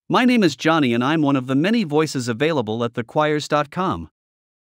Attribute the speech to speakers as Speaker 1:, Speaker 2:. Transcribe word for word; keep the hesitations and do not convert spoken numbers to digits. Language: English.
Speaker 1: My name is Johnny and I'm one of the many voices available at the choirs dot com.